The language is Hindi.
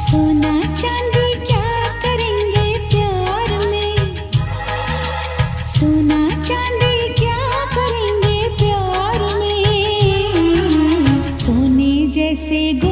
सोना चांदी क्या करेंगे प्यार में, सोना चांदी क्या करेंगे प्यार में, सोने जैसे